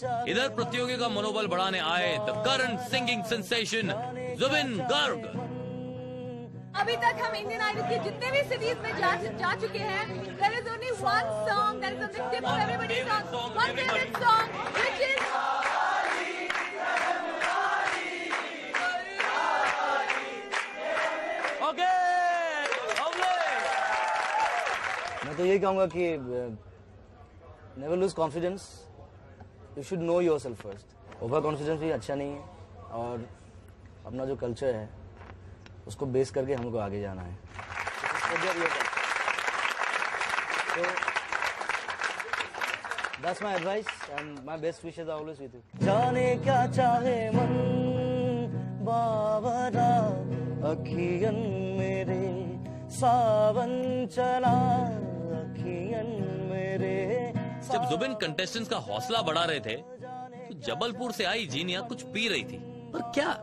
इधर प्रतियोगी का मनोबल बढ़ाने आए the current singing sensation Zubeen Garg. अभी तक हम इंडियन आइडल की जितने भी सीरीज में जा चुके हैं, there is only one song that is on the tip of everybody's tongue, one favorite song, which is okay. मैं तो यही कहूँगा कि never lose confidence. You should know yourself first. Over confidence भी अच्छा नहीं है और अपना जो कल्चर है उसको बेस करके हमको आगे जाना है। So, that's my advice and my best wishes are always with you. जाने क्या चाहे मन बावरा अखियन मेरे सावन चला अखियन मेरे। जब जुबिन कंटेस्टेंट्स का हौसला बढ़ा रहे थे तो जबलपुर से आई जीनिया कुछ पी रही थी, पर क्या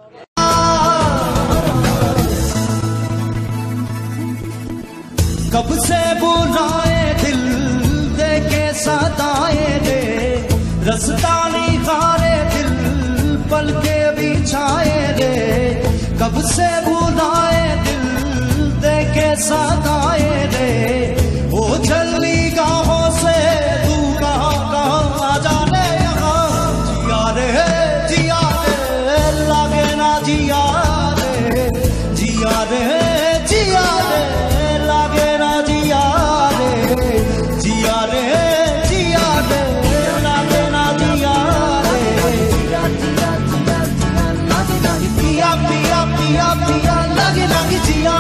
कब से बुलाए दिल दे के सताए रे, रसता निखारे दिल पल के बिछाए रे। कब से बुलाए दिल दे के सताए रे, वो जल्दी गाहों से तू कहाँ कहाँ आ जाने यहाँ। जिया रे लागे ना जिया रे, जिया रे लागे ना जिया रे, जिया रे लागे ना जिया रे। पिया पिया पिया पिया लागे लागे जिया।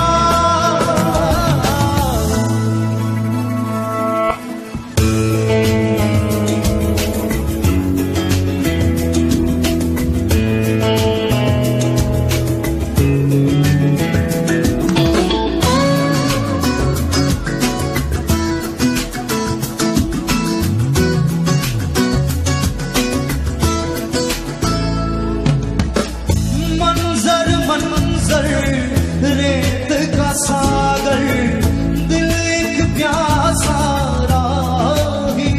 रेत का सागर दिल एक प्यासा राही,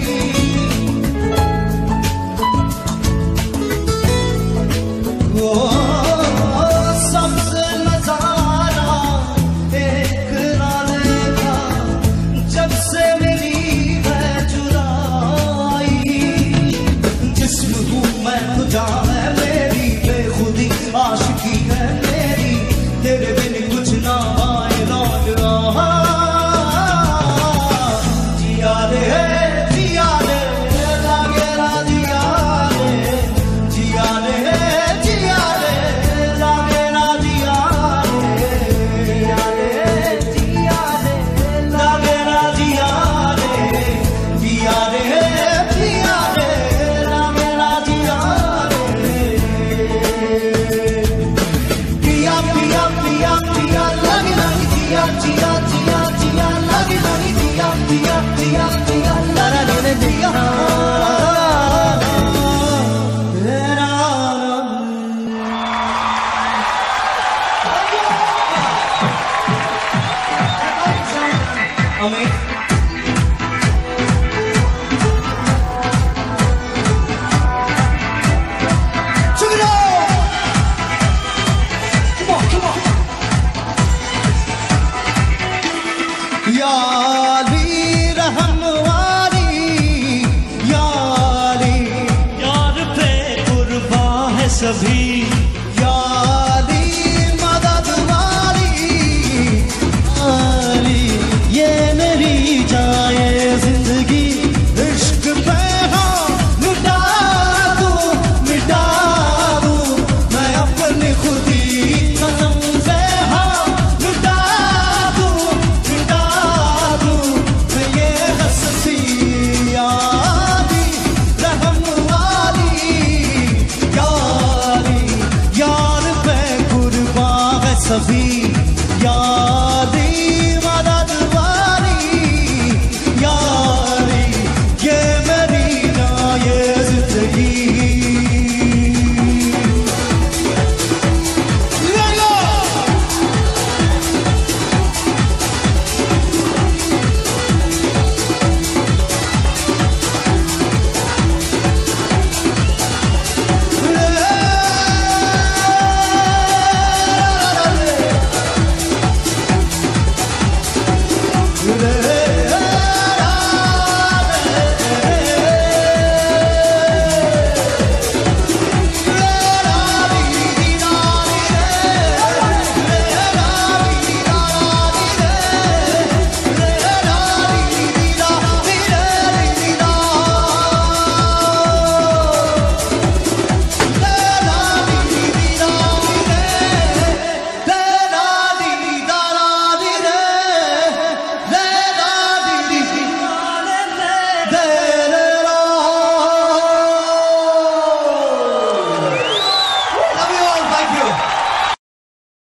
वो सबसे नजारा एक राले का जब से मिली है जुदाई। जिस्म हूँ मैं तुझा है मेरी बेखुदी आशिकी है मेरी, तेरे बिन कुछ ना आए लौट रहा। जिया रे लागे ना जिया रे, जिया रे लागे ना जिया रे, जिया रे लागे ना जिया रे, जिया रे लागे ना जिया रे। पिया पिया पिया पिया लगे लगी जिया जिया जिया जिया लगे लगी जिया जिया जिया जिया लगा लगे जिया। अमित